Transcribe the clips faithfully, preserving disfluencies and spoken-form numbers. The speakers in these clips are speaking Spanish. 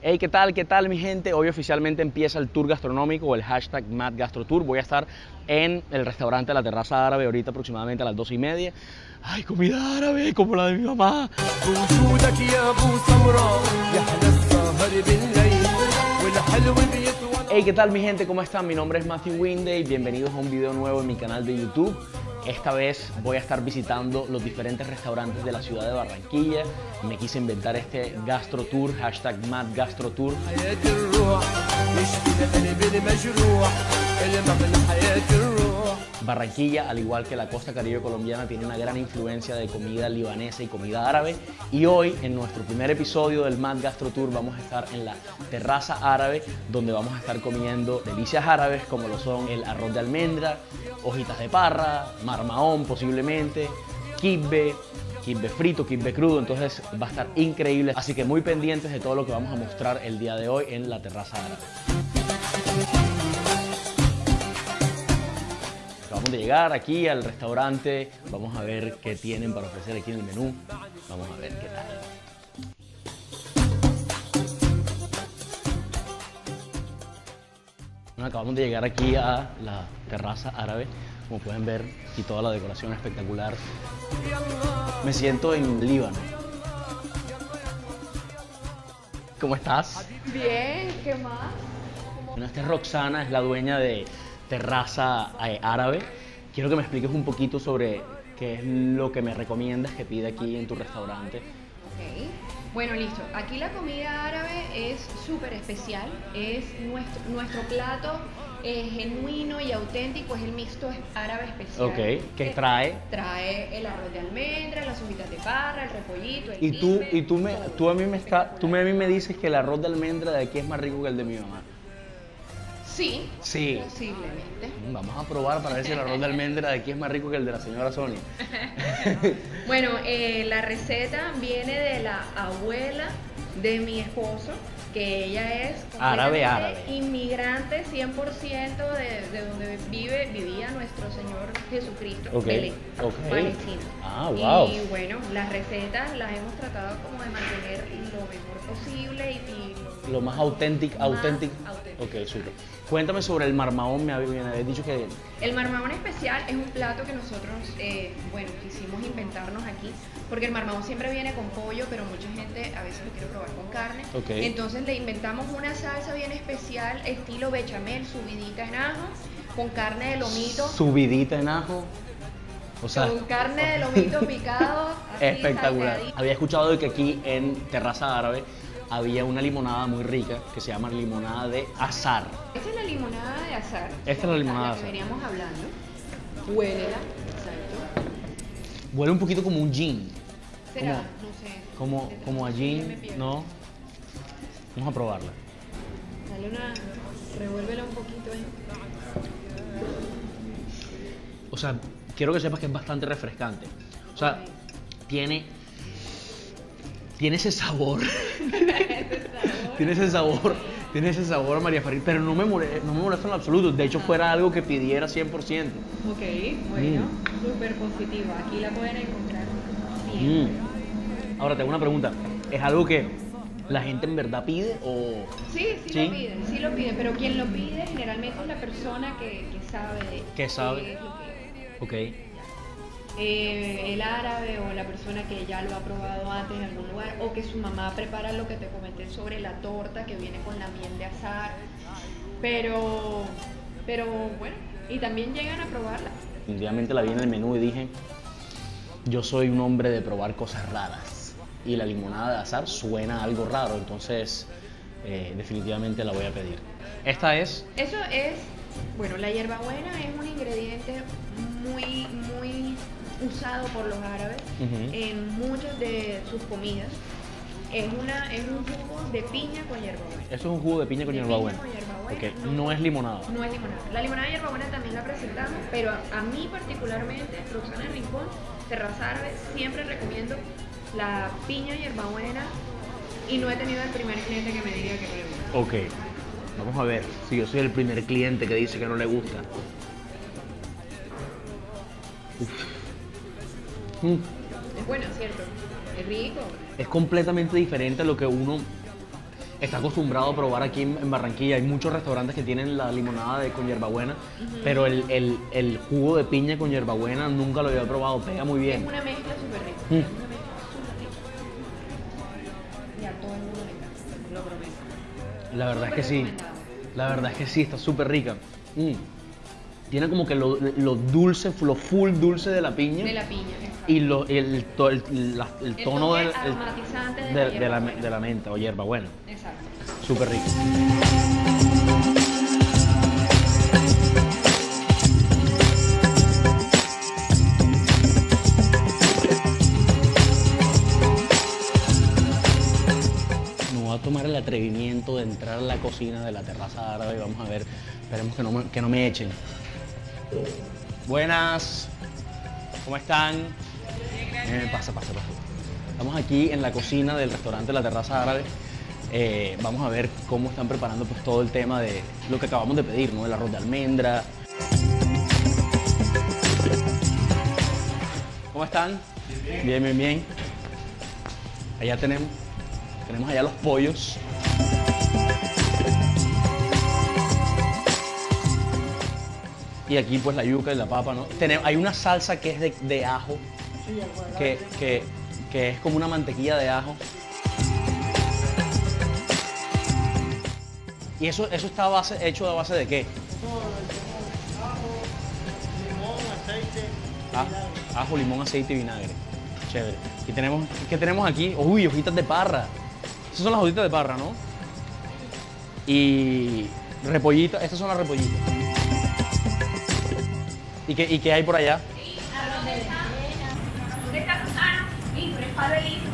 Hey, ¿qué tal? ¿Qué tal, mi gente? Hoy oficialmente empieza el tour gastronómico o el hashtag MadGastroTour. Voy a estar en el restaurante La Terraza Árabe ahorita aproximadamente a las doce y media. ¡Ay, comida árabe como la de mi mamá! Hey, ¿qué tal, mi gente? ¿Cómo están? Mi nombre es Matthew Winday. Bienvenidos a un video nuevo en mi canal de YouTube. Esta vez voy a estar visitando los diferentes restaurantes de la ciudad de Barranquilla. Me quise inventar este Gastro Tour, hashtag MadGastroTour. Barranquilla, al igual que la costa caribe colombiana, tiene una gran influencia de comida libanesa y comida árabe. Y hoy, en nuestro primer episodio del MadGastroTour, vamos a estar en la Terraza Árabe, donde vamos a estar comiendo delicias árabes como lo son el arroz de almendra, hojitas de parra, marmahón posiblemente, kibbe, kibbe frito, kibbe crudo. Entonces va a estar increíble. Así que muy pendientes de todo lo que vamos a mostrar el día de hoy en la Terraza Árabe. Acabamos de llegar aquí al restaurante, vamos a ver qué tienen para ofrecer aquí en el menú, vamos a ver qué tal. Bueno, acabamos de llegar aquí a la Terraza Árabe, como pueden ver, aquí toda la decoración espectacular. Me siento en Líbano. ¿Cómo estás? Bien, ¿qué más? Bueno, esta es Roxana, es la dueña de Terraza eh, Árabe. Quiero que me expliques un poquito sobre qué es lo que me recomiendas que pida aquí en tu restaurante. Ok, bueno, listo. Aquí la comida árabe es súper especial. Es nuestro, nuestro plato eh, genuino y auténtico, es el mixto árabe especial. Ok, ¿qué trae? Trae el arroz de almendra, las hojitas de parra, el repollito, el Y tú, kibbe, y tú, me, todo. tú, a mí me está, tú me, a mí me dices que el arroz de almendra de aquí es más rico que el de mi mamá. Sí, Sí. posiblemente. Vamos a probar para ver si el arroz de almendra de aquí es más rico que el de la señora Sonia. Bueno, eh, la receta viene de la abuela de mi esposo, que ella es Árabe, árabe. inmigrante cien por ciento de, de donde vive, vivía nuestro Señor Jesucristo, Ok, Belén, ok. Palestina. Ah, wow. Y bueno, las recetas las hemos tratado como de mantener lo mejor posible y, y lo, Lo más auténtico, más auténtico. auténtico. Ok, súper. Cuéntame sobre el marmahón, me habías, me habías dicho que... El marmahón especial es un plato que nosotros, eh, bueno, quisimos inventarnos aquí, porque el marmahón siempre viene con pollo, pero mucha gente a veces lo quiere probar con carne. Okay. Entonces le inventamos una salsa bien especial, estilo bechamel, subidita en ajo, con carne de lomito. Subidita en ajo. O sea, Con carne de lomito picado. Así, espectacular. salteadito. Había escuchado de que aquí en Terraza Árabe había una limonada muy rica que se llama limonada de azar. Esta es la limonada de azar. Esta es la limonada de que azar. veníamos hablando. Huélela, exacto. Huele un poquito como un gin. ¿Será? Como- No sé. Como, De como a tanto que me gin, pierdo. ¿no? Vamos a probarla. Dale una, revuélvela un poquito ahí. O sea, quiero que sepas que es bastante refrescante. O sea, tiene, tiene ese sabor. tiene ese sabor. Tiene ese sabor, María Farid, pero no me, molesta, no me molesta en lo absoluto. De hecho, fuera algo que pidiera cien por ciento. Ok, bueno, Mm. súper positiva. Aquí la pueden encontrar bien. Mm. Ahora, tengo una pregunta. ¿Es algo que la gente en verdad pide o...? Sí, sí, ¿Sí? lo piden, sí lo piden, pero quien lo pide generalmente es la persona que, que sabe de Que sabe. qué es lo que Ok. eh, el árabe o la persona que ya lo ha probado antes en algún lugar, o que su mamá prepara lo que te comenté sobre la torta que viene con la miel de azar, pero, pero bueno, y también llegan a probarla. Definitivamente la vi en el menú y dije, yo soy un hombre de probar cosas raras. Y la limonada de azar suena a algo raro, entonces eh, definitivamente la voy a pedir. Esta es... Eso es, bueno, la hierbabuena es un ingrediente muy, muy usado por los árabes Ujú. en muchas de sus comidas. Es, una, es un jugo de piña con hierbabuena. Eso es un jugo de piña con De hierbabuena. piña con hierbabuena, Ok, no. no es limonada. No es limonada. La limonada de hierbabuena también la presentamos, pero a, a mí particularmente, Roxana Rincón, Terraza Árabe, siempre recomiendo la piña hierbabuena y no he tenido el primer cliente que me diga que no le gusta. Ok, vamos a ver si yo soy el primer cliente que dice que no le gusta. Uf. Mm. Es bueno, ¿cierto? Es rico. Es completamente diferente a lo que uno está acostumbrado a probar aquí en, en Barranquilla. Hay muchos restaurantes que tienen la limonada de, con hierbabuena, uh-huh. pero el, el, el jugo de piña con hierbabuena nunca lo había probado, pega muy bien. Es una mezcla súper rica. Mm. Es una mezcla súper rica. Y a todo el mundo le encanta, lo prometo. La verdad Súper es que sí. La verdad es que sí, está súper rica. Mm. Tiene como que lo, lo dulce, lo full dulce de la piña. De la piña, exacto. Y lo, el, to, el, la, el, el tono del, aromatizante el, de, de, la de, la, de la menta o hierbabuena. Exacto. Súper rico. Me voy a tomar el atrevimiento de entrar a la cocina de la terraza árabe y vamos a ver, esperemos que no me, que no me echen. Buenas, ¿cómo están? Eh, pasa, pasa, pasa. Estamos aquí en la cocina del restaurante La Terraza Árabe. Eh, vamos a ver cómo están preparando pues, todo el tema de lo que acabamos de pedir, ¿no? El arroz de almendra. ¿Cómo están? Bien, bien, bien. bien. Allá tenemos, tenemos allá los pollos. Y aquí pues la yuca y la papa, ¿no? Tenemos, hay una salsa que es de, de ajo, que, que, que es como una mantequilla de ajo. ¿Y eso, eso está a base, hecho a base de qué? Ajo, limón, aceite, Ah, ajo, limón, aceite y vinagre. Chévere. Y tenemos, ¿qué tenemos aquí? Uy, hojitas de parra. Esas son las hojitas de parra, ¿no? Y repollitas, estas son las repollitas. ¿Y qué, y qué hay por allá? ¿Dónde está Susana? Sí, pero es Pablito.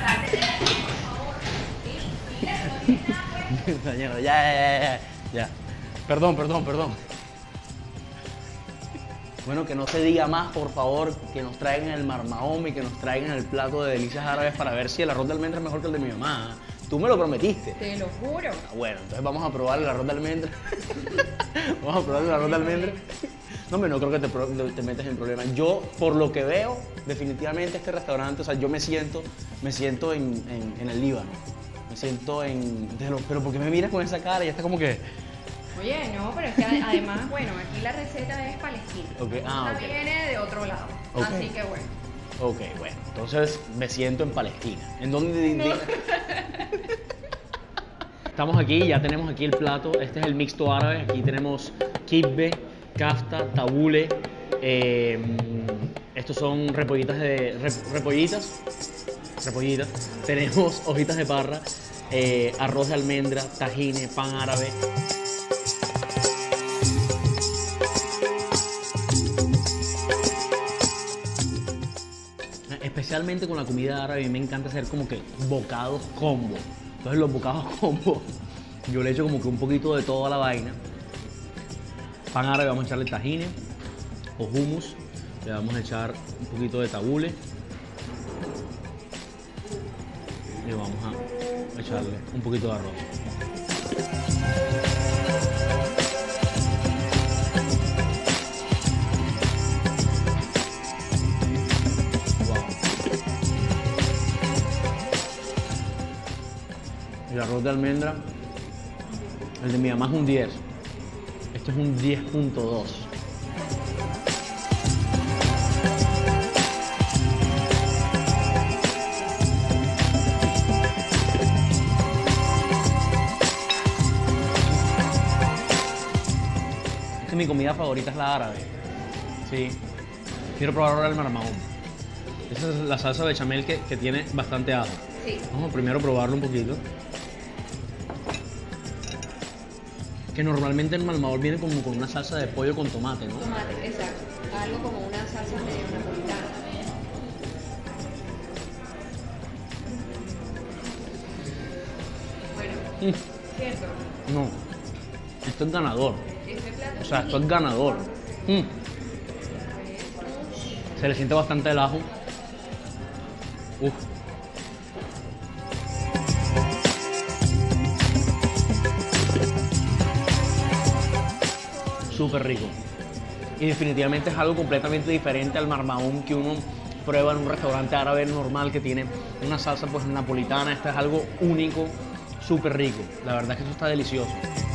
Señora, ya, ya, ya, ya, ya. Perdón, perdón, perdón. Bueno, que no se diga más, por favor, que nos traigan el marmahome y que nos traigan el plato de delicias árabes para ver si el arroz de almendra es mejor que el de mi mamá. Tú me lo prometiste. Te lo juro. Ah, bueno, entonces vamos a probar el arroz de almendra. Vamos a probar el arroz de almendra. No, hombre, no creo que te, te metas en problemas. Yo, por lo que veo, definitivamente este restaurante, o sea, yo me siento, me siento en, en, en el Líbano. Me siento en... Pero ¿por qué me miras con esa cara? Ya está como que... Oye, no, pero es que además, bueno, aquí la receta es palestina. Okay. Ah, Esta okay. viene de otro lado. Okay. Así que bueno. Ok, bueno, entonces me siento en Palestina. ¿En dónde? No. Estamos aquí, ya tenemos aquí el plato. Este es el mixto árabe. Aquí tenemos kibbe, kafta, tabule. Eh, estos son repollitas de rep, repollitas. Repollitas. Tenemos hojitas de parra, eh, arroz de almendra, tajine, pan árabe. Especialmente con la comida árabe, a mí me encanta hacer como que bocados combo. Entonces los bocados combo, yo le echo como que un poquito de toda la vaina. Pan árabe, vamos a echarle tajine o hummus. Le vamos a echar un poquito de tabule. Y vamos a echarle un poquito de arroz. El arroz de almendra, el de mi mamá es un diez. Este es un diez punto dos. Es que mi comida favorita es la árabe. Sí. Quiero probar ahora el marmahome. Esa es la salsa bechamel que, que tiene bastante ajo. Sí. Vamos a primero probarlo un poquito. Que normalmente el marmahome viene como con una salsa de pollo con tomate, ¿no? Tomate, exacto. Algo como una salsa medio napolitana. Bueno, Mm. ¿cierto? No. Esto es ganador. Este plato O sea, es esto es ganador. Mm. Se le siente bastante el ajo. Uf. Súper rico. Y definitivamente es algo completamente diferente al marmahome que uno prueba en un restaurante árabe normal que tiene una salsa pues napolitana. Este es algo único, súper rico. La verdad es que eso está delicioso.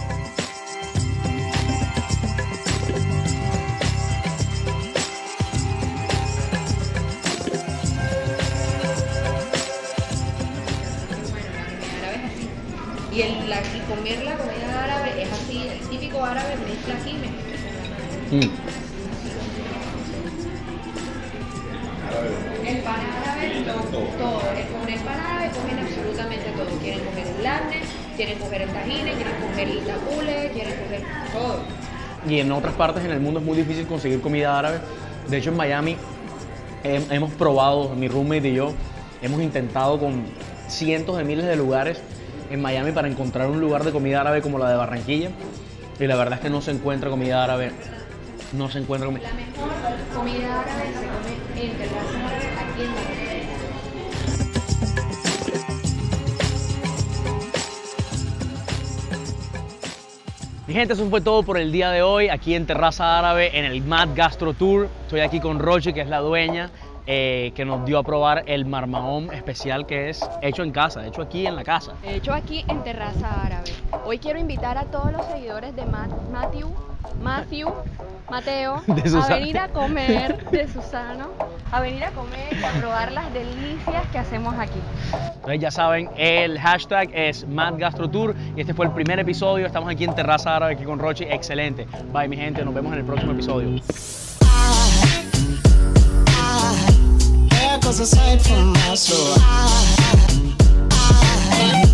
Y, el, la, y comer la comida árabe es así, el típico árabe mezcla aquí, mezcla con la mano. Mm. El pan árabe, todo, todo. Con el pan árabe cogen absolutamente todo. Quieren coger el labne, quieren coger el tajine, quieren coger el tabule, quieren coger todo. Y en otras partes en el mundo es muy difícil conseguir comida árabe. De hecho, en Miami eh, hemos probado, mi roommate y yo, hemos intentado con cientos de miles de lugares en Miami para encontrar un lugar de comida árabe como la de Barranquilla, y la verdad es que no se encuentra comida árabe, no se encuentra comida. La mejor comida árabe se come en terraza árabe aquí en Barranquilla. Mi gente, eso fue todo por el día de hoy aquí en Terraza Árabe en el Mad Gastro Tour. Estoy aquí con Rochi, que es la dueña, Eh, que nos dio a probar el marmahón especial, que es hecho en casa, hecho aquí en la casa. Hecho aquí en Terraza Árabe. Hoy quiero invitar a todos los seguidores de Matt, Matthew, Matthew, Mateo, a venir a comer, de Susano, a venir a comer y a probar las delicias que hacemos aquí. Entonces ya saben, el hashtag es Mad Gastro Tour y este fue el primer episodio. Estamos aquí en Terraza Árabe, aquí con Rochi. Excelente. Bye, mi gente, nos vemos en el próximo episodio. Cause aside from my soul, I, I, I